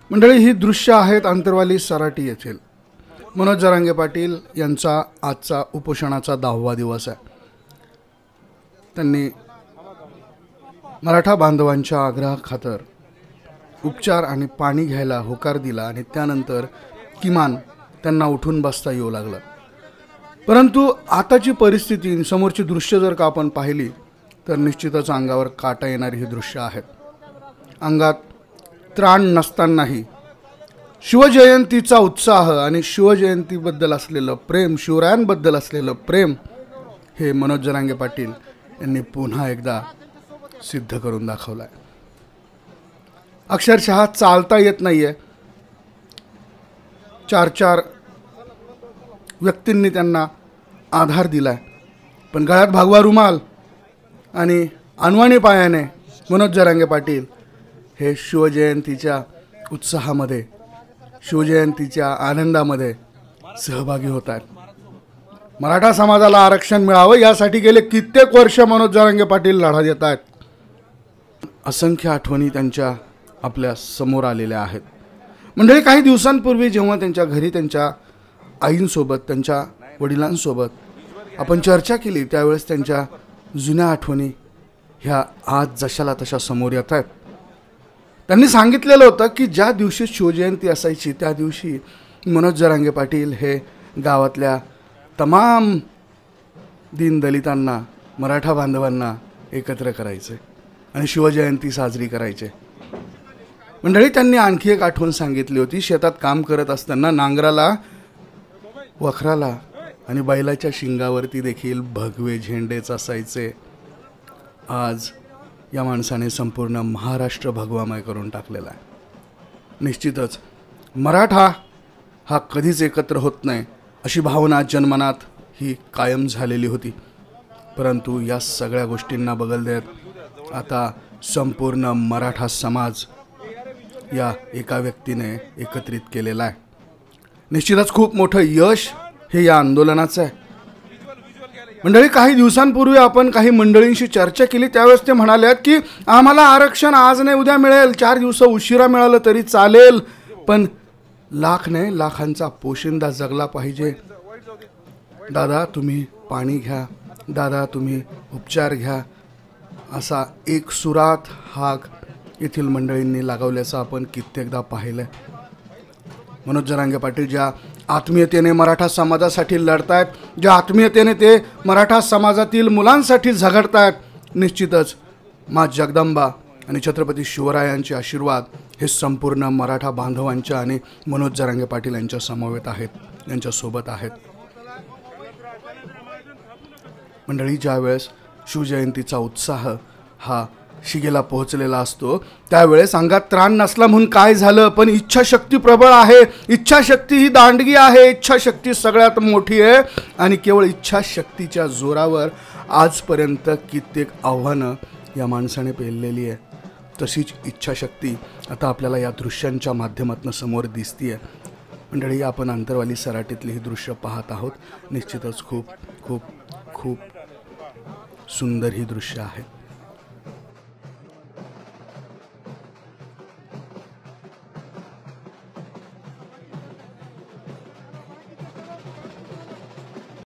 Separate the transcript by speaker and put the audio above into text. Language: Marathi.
Speaker 1: मंडळी, ही दृश्य आहेत आंतरवाली सराटी येथील. मनोज जरांगे पाटील यांचा आजचा उपोषणाचा 10वा दिवस आहे. त्यांनी मराठा बांधवांच्या आग्रहाखातर उपचार आणि पाणी घ्यायला होकार दिला आणि त्यानंतर किमान त्यांना उठून बसता येऊ लागलं. परंतु आताची परिस्थिती, समोरची दृश्य जर का आपण पाहिली तर निश्चितच अंगावर काटा येणारी ही दृश्य आहेत. अंगात त्राण नसतानाही शिवजयंतीचा उत्साह आणि शिवजयंतीबद्दल असलेलं प्रेम, शिवरायांबद्दल असलेलं प्रेम हे मनोज जरांगे पाटील यांनी पुन्हा एकदा सिद्ध करून दाखवलं आहे. अक्षरशः चालता येत नाही आहे. 4 व्यक्तींनी त्यांना आधार दिला आहे, पण गळ्यात भगवा रुमाल आणि अनवाणी पायाने मनोज जरांगे पाटील हे शिवजयंतीच्या उत्साहामध्ये, शिवजयंतीच्या आनंदामध्ये सहभागी होत आहेत. मराठा समाजाला आरक्षण मिळावं यासाठी गेले कित्येक वर्ष मनोज जरांगे पाटील लढा देत आहेत. असंख्य आठवणी त्यांच्या आपल्या समोर आलेल्या आहेत. मंडळी, काही दिवसांपूर्वी जेव्हा त्यांच्या घरी त्यांच्या आईंसोबत, त्यांच्या वडिलांसोबत आपण चर्चा केली त्यावेळेस त्यांच्या जुन्या आठवणी ह्या आज जशाला तशा समोर येत आहेत. त्यांनी सांगितलेलं होतं की ज्या दिवशी शिवजयंती असायची त्या दिवशी मनोज जरांगे पाटील हे गावातल्या तमाम दीनदलितांना, मराठा बांधवांना एकत्र करायचे आणि शिवजयंती साजरी करायचे. मंडळी, त्यांनी आणखी एक आठवण सांगितली होती. शेतात काम करत असताना नांगराला, वखराला आणि बैलाच्या शिंगावरती देखील भगवे झेंडेच असायचे. आज या माणसाने संपूर्ण महाराष्ट्र भगवामय करून टाकलेला आहे. निश्चितच मराठा हा कधीच एकत्र होत नाही अशी भावना जनमनात ही कायम झालेली होती. परंतु या सगळ्या गोष्टींना बगल देत आता संपूर्ण मराठा समाज या एका व्यक्तीने एकत्रित केलेला आहे. निश्चितच खूप मोठं यश हे या आंदोलनाचं आहे. मंडळी, काही दिवसांपूर्वी आपण काही मंडळींशी चर्चा केली त्यावेळेस ते म्हणाले की आम्हाला आरक्षण आज नाही उद्या मिळेल, 4 दिवस उशिरा मिळालं तरी चालेल, पण लाख नाही लाखांचा पोशिंदा जगला पाहिजे. दादा तुम्ही पाणी घ्या, दादा तुम्ही उपचार घ्या, असा एक सुरात हाक येथील मंडळींनी लागवल्याचं आपण कित्येकदा पाहिलं. मनोज जरांगे पाटील ज्या आत्मीयतेने मराठा समाजासाठी लढतायत, ज्या आत्मीयतेने ते मराठा समाजातील मुलांसाठी झगडतायत, निश्चितच माँ जगदंबा आणि छत्रपती शिवरायांचे आशीर्वाद हे संपूर्ण मराठा बांधवांच्या आणि मनोज जरांगे पाटील यांच्या समवेत आहेत, यांच्यासोबत आहेत. मंडळी, ज्यावेळेस शिवजयंतीचा उत्साह हा शिगेला पोहोचलेला असतो त्यावेळेस अंगात त्राण नसला म्हणून काय झालं, पण इच्छाशक्ती प्रबळ आहे. इच्छाशक्ती ही दांडगी आहे. इच्छाशक्ती सगळ्यात मोठी आहे आणि केवळ इच्छाशक्तीच्या जोरावर आजपर्यंत कित्येक आव्हानं या माणसाने पेललेली आहे. तशीच इच्छाशक्ती आता आपल्याला या दृश्यांच्या माध्यमातून समोर दिसतीये. मंडळी, आपण आंतरवाली सराटीतली ही दृश्य पाहत आहोत. निश्चितच खूप खूप खूप सुंदर ही दृश्य आहेत.